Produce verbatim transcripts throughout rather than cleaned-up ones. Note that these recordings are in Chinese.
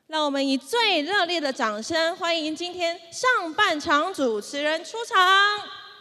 让我们以最热烈的掌声欢迎今天上半场主持人出场。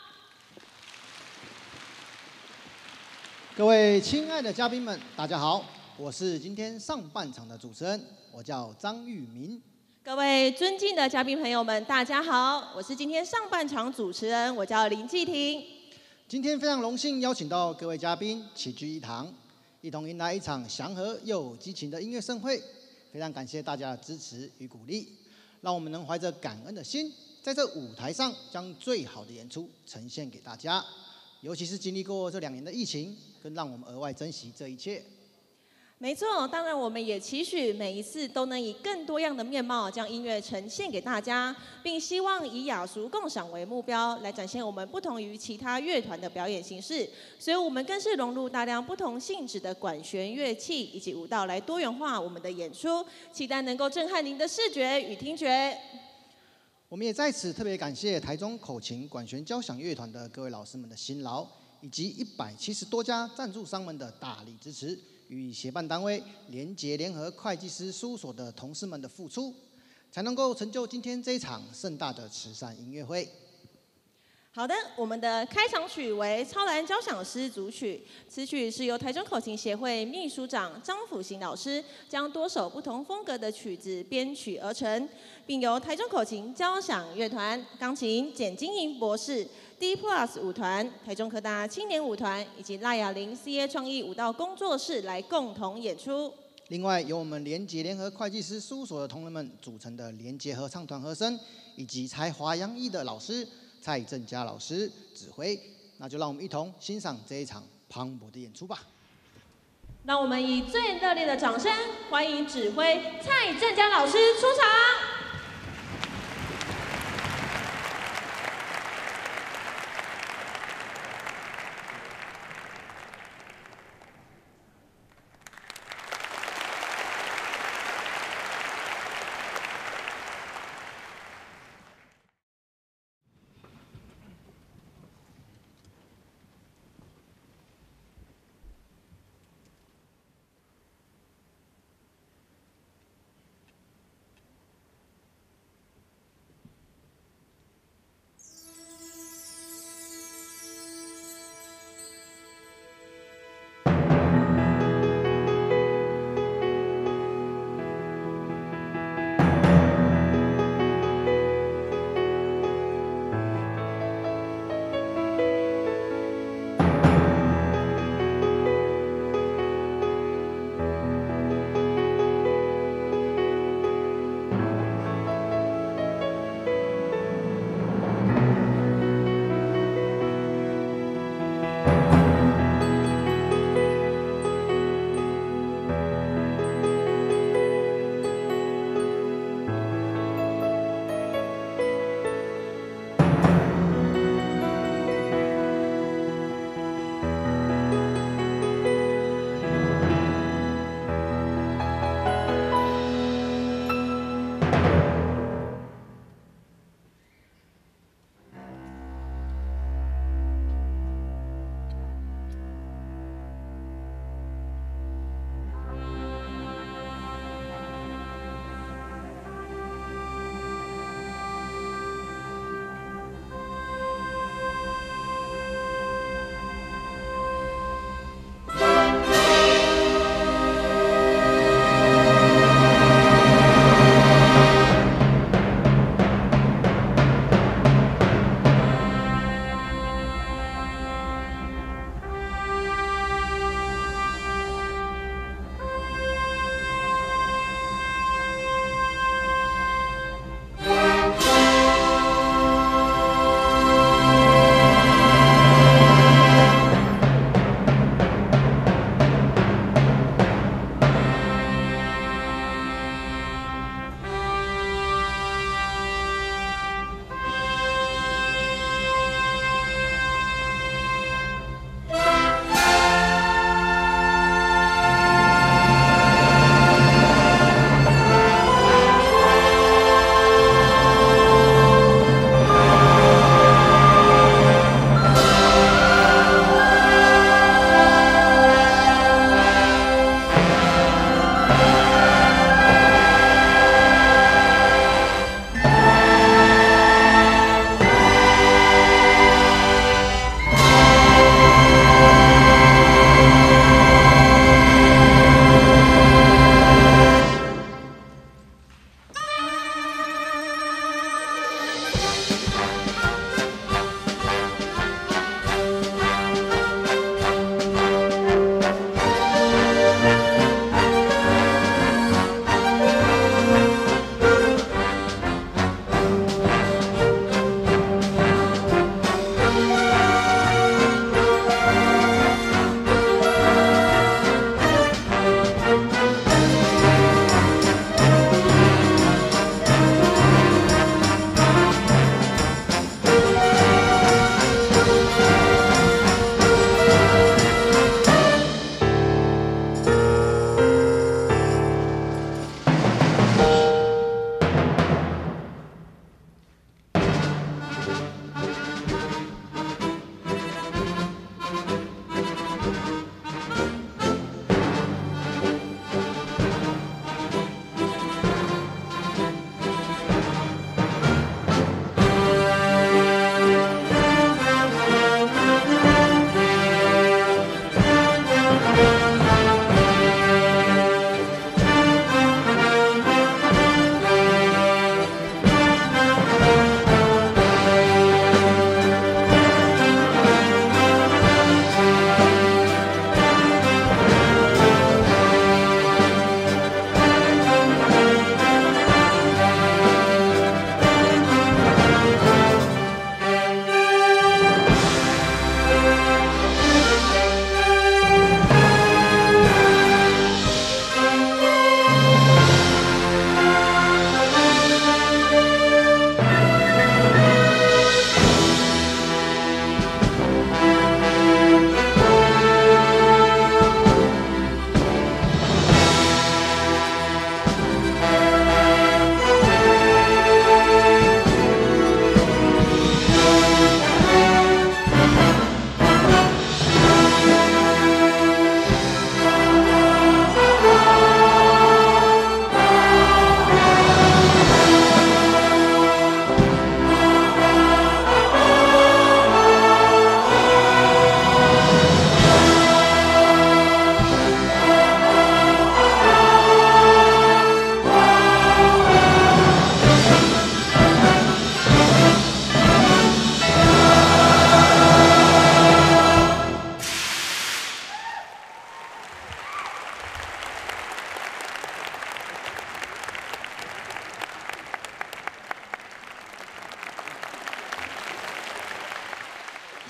各位亲爱的嘉宾们，大家好，我是今天上半场的主持人，我叫张玉明。 各位尊敬的嘉宾朋友们，大家好，我是今天上半场主持人，我叫林继婷。 今天非常荣幸邀请到各位嘉宾齐聚一堂，一同迎来一场祥和又有激情的音乐盛会。非常感谢大家的支持与鼓励，让我们能怀着感恩的心，在这舞台上将最好的演出呈现给大家。尤其是经历过这两年的疫情，更让我们额外珍惜这一切。 没错，当然我们也期许每一次都能以更多样的面貌将音乐呈现给大家，并希望以雅俗共赏为目标，来展现我们不同于其他乐团的表演形式。所以我们更是融入大量不同性质的管弦乐器以及舞蹈，来多元化我们的演出，期待能够震撼您的视觉与听觉。 我们也在此特别感谢台中口琴管弦交响乐团的各位老师们的辛劳，以及一百七十多家赞助商们的大力支持。与协办单位联结联合会计师事务所的同事们的付出，才能够成就今天这一场盛大的慈善音乐会。 好的，我们的开场曲为超蓝交响诗组曲，此曲是由台中口琴协会秘书长张辅行老师将多首不同风格的曲子编曲而成，并由台中口琴交响乐团、钢琴简金莹博士、D Plus 舞团、台中科大青年舞团以及赖雅玲 C A 创意舞蹈工作室来共同演出。 另外，由我们联结联合会计师事务所的同仁们组成的联结合唱团和声，以及才华洋溢的老师蔡正佳老师指挥，那就让我们一同欣赏这一场磅礴的演出吧。 让我们以最热烈的掌声欢迎指挥蔡正佳老师出场。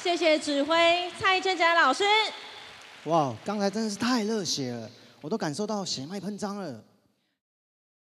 谢谢指挥蔡振佳老师。 哇，刚才真的是太热血了，我都感受到血脉喷张了。